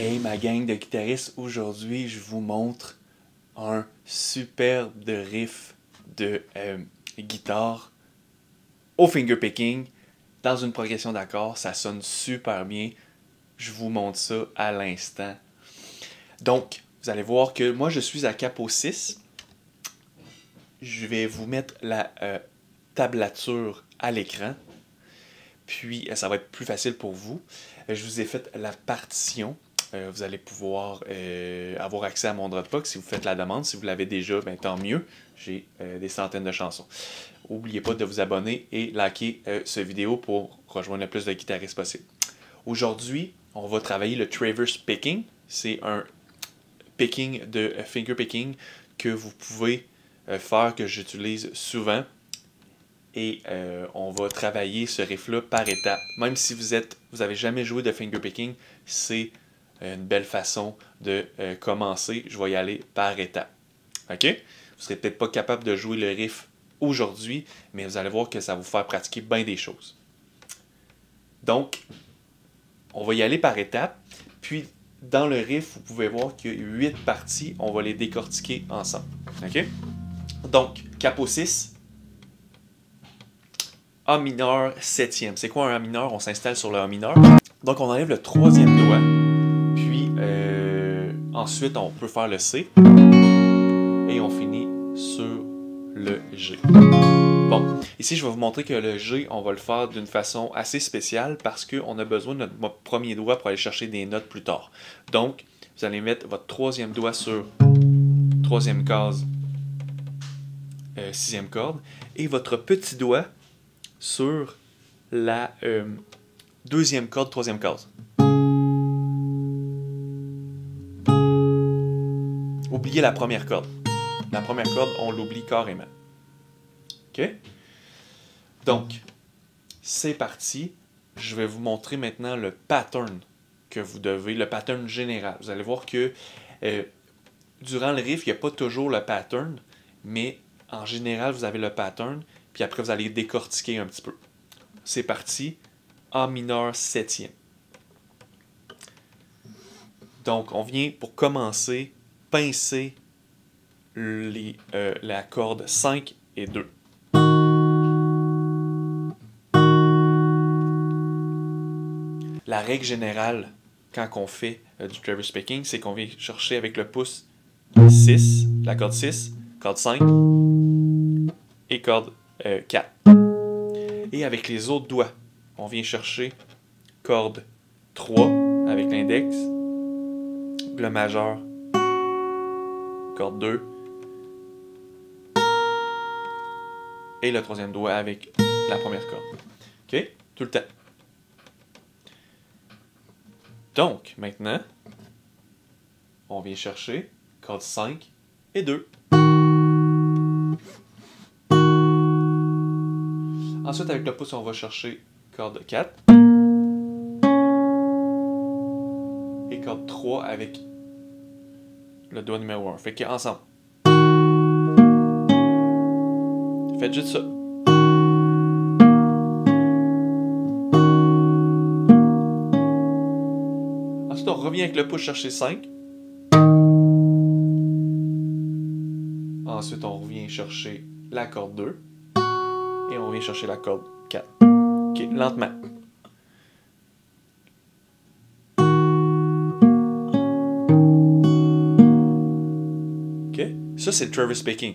Hey ma gang de guitaristes, aujourd'hui je vous montre un superbe de riff de guitare au fingerpicking dans une progression d'accords. Ça sonne super bien. Je vous montre ça à l'instant. Donc, vous allez voir que moi je suis à capo 6. Je vais vous mettre la tablature à l'écran. Puis ça va être plus facile pour vous. Je vous ai fait la partition. Vous allez pouvoir avoir accès à mon Dropbox si vous faites la demande. Si vous l'avez déjà, ben, tant mieux. J'ai des centaines de chansons. N'oubliez pas de vous abonner et liker cette vidéo pour rejoindre le plus de guitaristes possible. Aujourd'hui, on va travailler le traverse picking. C'est un picking de finger picking que vous pouvez faire, que j'utilise souvent. Et on va travailler ce riff-là par étapes. Même si vous avez jamais joué de fingerpicking, c'est une belle façon de commencer. Je vais y aller par étapes. OK? Vous ne serez peut-être pas capable de jouer le riff aujourd'hui, mais vous allez voir que ça va vous faire pratiquer bien des choses. Donc, on va y aller par étapes. Puis, dans le riff, vous pouvez voir qu'il y a 8 parties. On va les décortiquer ensemble. OK? Donc, capo 6. A mineur septième. C'est quoi un A mineur? On s'installe sur le A mineur. Donc on enlève le troisième doigt. Puis ensuite on peut faire le C. Et on finit sur le G. Bon, ici je vais vous montrer que le G, on va le faire d'une façon assez spéciale parce qu'on a besoin de notre premier doigt pour aller chercher des notes plus tard. Donc, vous allez mettre votre troisième doigt sur troisième case, sixième corde. Et votre petit doigt sur la deuxième corde, troisième case. Oubliez la première corde. La première corde, on l'oublie carrément. OK? Donc, c'est parti. Je vais vous montrer maintenant le pattern que vous devez, le pattern général. Vous allez voir que durant le riff, il n'y a pas toujours le pattern, mais en général, vous avez le pattern. Puis après, vous allez décortiquer un petit peu. C'est parti. A mineur septième. Donc, on vient pour commencer pincer la corde 5 et 2. La règle générale, quand on fait du traverse picking, c'est qu'on vient chercher avec le pouce 6, la corde 6, corde 5 et corde 4. Et avec les autres doigts, on vient chercher corde 3 avec l'index, le majeur, corde 2, et le troisième doigt avec la première corde. OK? Tout le temps. Donc, maintenant, on vient chercher corde 5 et 2. Ensuite, avec le pouce, on va chercher corde 4. Et corde 3 avec le doigt numéro 1. Fait qu'ensemble. Faites juste ça. Ensuite, on revient avec le pouce chercher 5. Ensuite, on revient chercher la corde 2. Et on vient chercher la corde 4. OK, lentement. OK? Ça, c'est le traverse picking.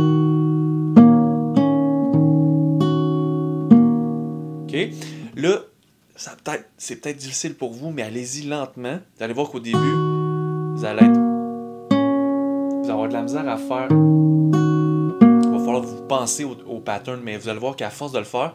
OK? Là, c'est peut-être difficile pour vous, mais allez-y lentement. Vous allez voir qu'au début, vous allez avoir de la misère à faire. Il va falloir que vous pensez au pattern, mais vous allez voir qu'à force de le faire,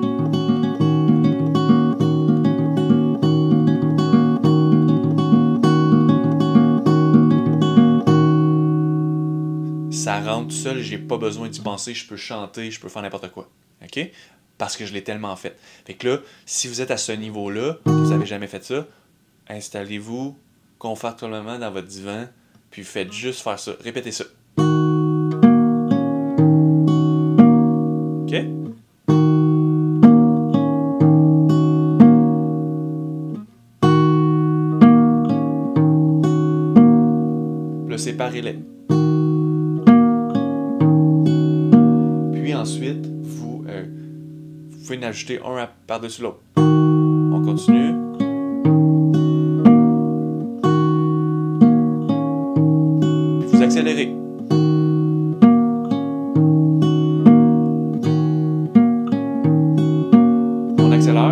ça rentre tout seul, j'ai pas besoin d'y penser, je peux chanter, je peux faire n'importe quoi. OK? Parce que je l'ai tellement fait. Fait que là, si vous êtes à ce niveau-là, vous n'avez jamais fait ça, installez-vous confortablement dans votre divan, puis faites juste faire ça. Répétez ça. OK? séparez-les. Puis ensuite, vous pouvez en ajouter un par-dessus l'autre. On continue. Puis vous accélérez. On accélère.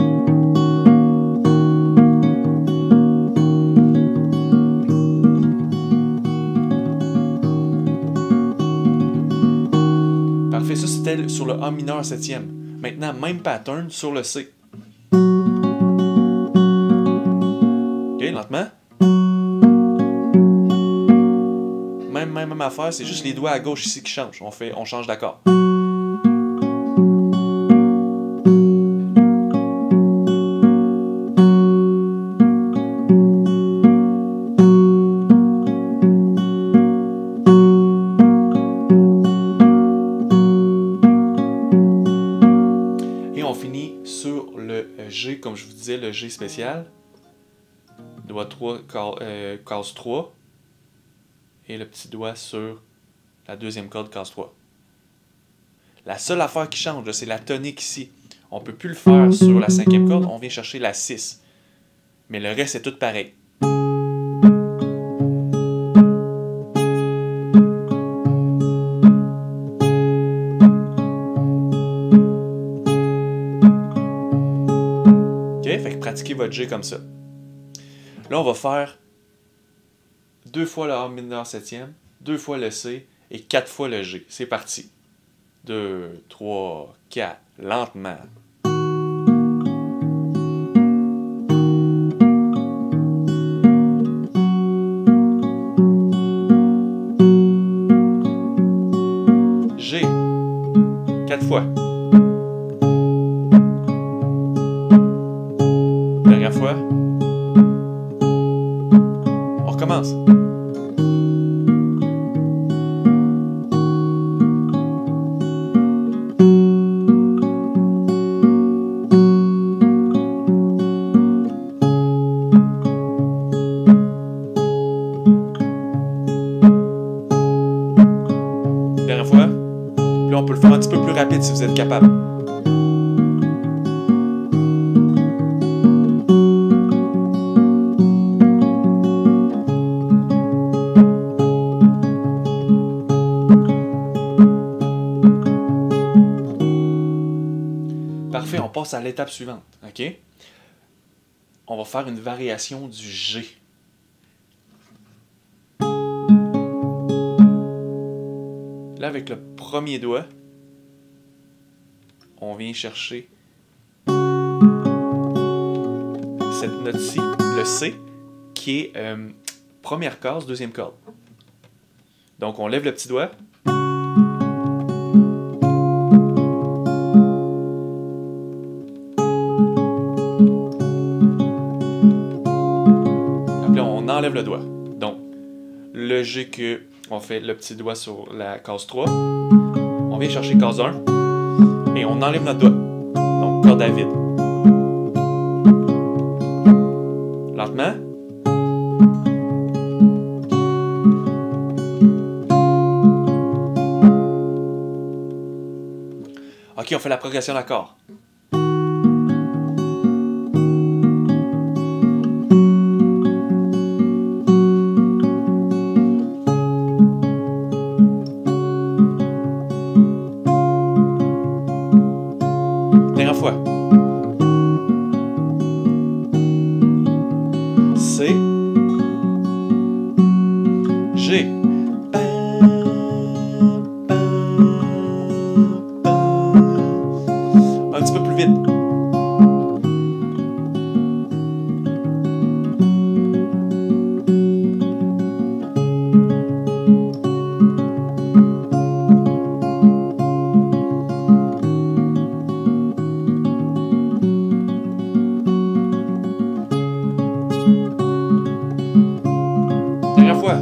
Parfait, ça c'était sur le A mineur septième. Maintenant, même pattern sur le C. Ok, lentement. Même affaire, c'est juste les doigts à gauche ici qui changent. On change d'accord. Et on finit sur le G, comme je vous disais, le G spécial. Doigt 3, case 3. Et le petit doigt sur la deuxième corde, case 3. La seule affaire qui change, c'est la tonique ici. On ne peut plus le faire sur la cinquième corde, on vient chercher la 6. Mais le reste, c'est tout pareil. Ok, fait que pratiquez votre G comme ça. Là, on va faire 2 fois le A mineur septième, 2 fois le C et 4 fois le G. C'est parti. 2, 3, 4, lentement. G, 4 fois. Dernière fois. On recommence. Dernière fois. Puis on peut le faire un petit peu plus rapide si vous êtes capable. Parfait, on passe à l'étape suivante. OK? On va faire une variation du G. Là, avec le premier doigt, on vient chercher cette note-ci, le C, qui est première case, deuxième corde. Donc, on lève le petit doigt. Après, on enlève le doigt. Donc, le G que on fait le petit doigt sur la case 3. On vient chercher case 1. Et on enlève notre doigt. Donc, corde à vide. Lentement. OK, on fait la progression d'accord. Dernière fois. C. G. Un petit peu plus vite. Dernière fois.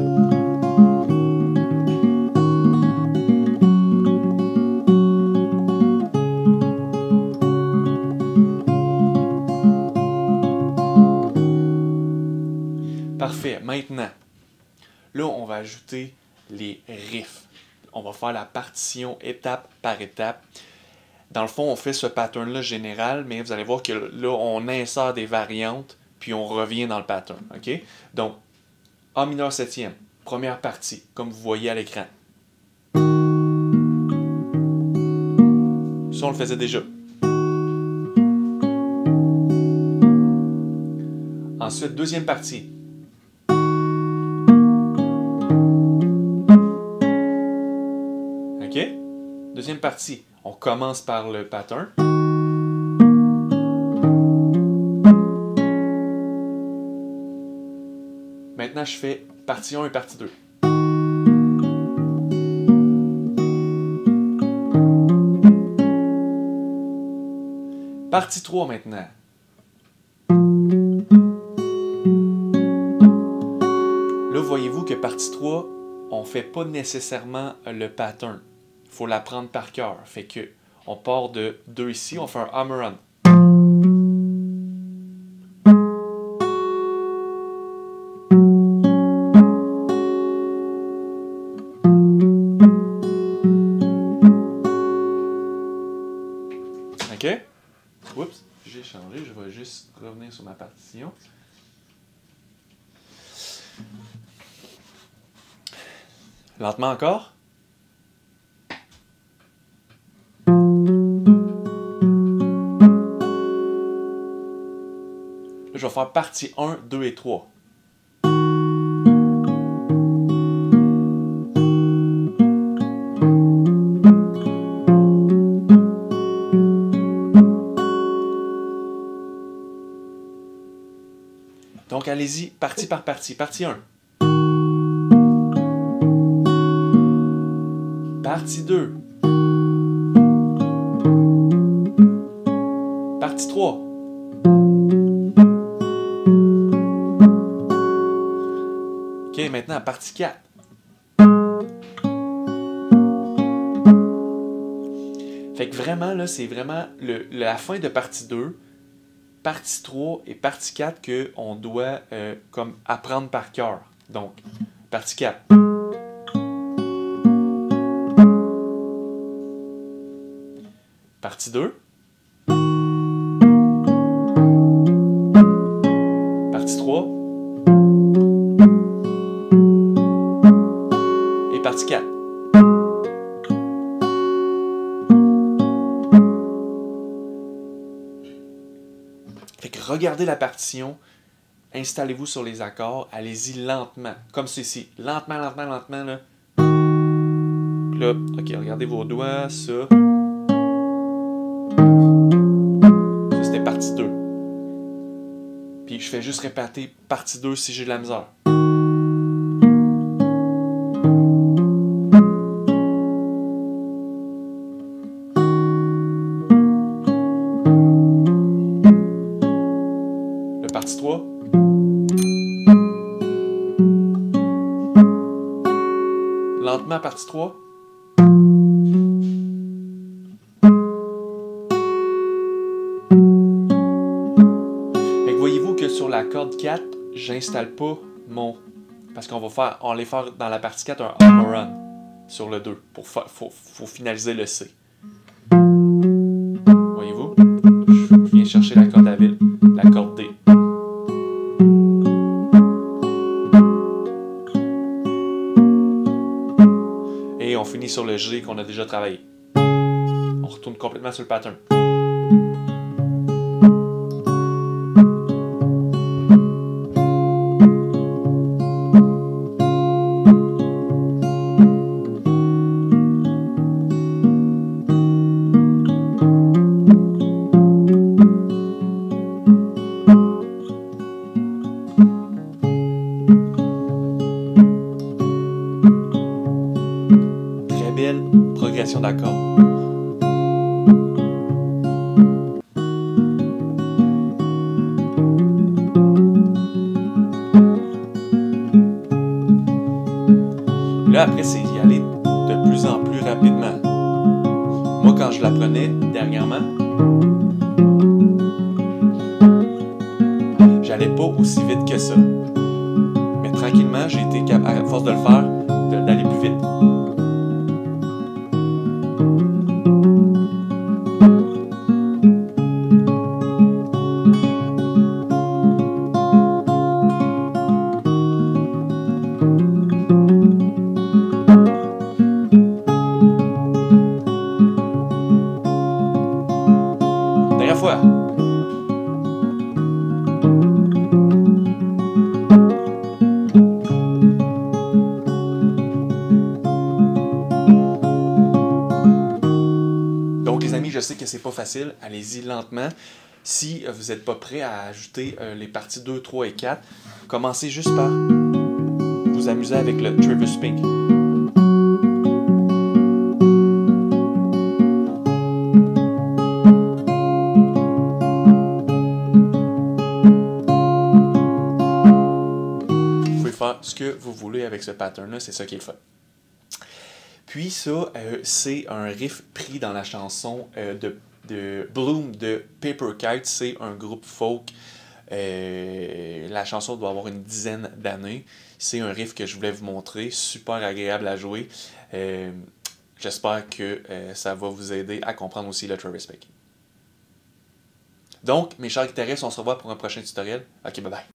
Parfait. Maintenant, Là, on va ajouter les riffs. On va faire la partition étape par étape. Dans le fond, on fait ce pattern-là général, mais vous allez voir que là, on insère des variantes, puis on revient dans le pattern. OK? Donc, A mineur septième, première partie, comme vous voyez à l'écran. Ça, on le faisait déjà. Ensuite, deuxième partie. OK? Deuxième partie. On commence par le pattern. Maintenant, je fais partie 1 et partie 2. Partie 3 maintenant. Là, voyez-vous que partie 3, on ne fait pas nécessairement le pattern. Il faut l'apprendre par cœur. Fait que on part de 2 ici, on fait un hammer on. OK? Oups, j'ai changé. Je vais juste revenir sur ma partition. Lentement encore. Là, je vais faire partie 1, 2 et 3. Donc, allez-y, partie par partie. Partie 1. Partie 2. Partie 3. OK, maintenant, partie 4. Fait que vraiment, là, c'est vraiment la fin de partie 2, partie 3 et partie 4 qu'on doit comme apprendre par cœur. Donc, partie 4. Partie 2. Partie 3. Et partie 4. Fait que regardez la partition, installez-vous sur les accords, allez-y lentement, comme ceci. Lentement, lentement, lentement, là. Puis là, OK, regardez vos doigts, ça. Ça, c'était partie 2. Puis je fais juste répéter partie 2 si j'ai de la misère. Le partie 3. Lentement, partie 3. Voyez-vous que sur la corde 4, j'installe pas mon... Parce qu'on va aller faire dans la partie 4 un hammer on sur le 2 pour faut finaliser le C. Voyez-vous? Je viens chercher la corde à vide, la corde D. Et on finit sur le G qu'on a déjà travaillé. On retourne complètement sur le pattern. Belle progression d'accords. Là, après, c'est y aller de plus en plus rapidement. Moi, quand je l'apprenais dernièrement, j'allais pas aussi vite que ça. Mais tranquillement, j'ai été capable, à force de le faire, d'aller plus vite. Dernière fois. Donc les amis, je sais que c'est pas facile, allez-y lentement. Si vous n'êtes pas prêt à ajouter les parties 2, 3 et 4, commencez juste par vous amuser avec le Travis Pink. Vous pouvez faire ce que vous voulez avec ce pattern-là, c'est ça qui est le fun. Puis ça, c'est un riff pris dans la chanson de Bloom de Paper Kite. C'est un groupe folk. La chanson doit avoir une dizaine d'années. C'est un riff que je voulais vous montrer. Super agréable à jouer. J'espère que ça va vous aider à comprendre aussi le Travis Pink. Donc, mes chers guitaristes, on se revoit pour un prochain tutoriel. Ok, bye bye.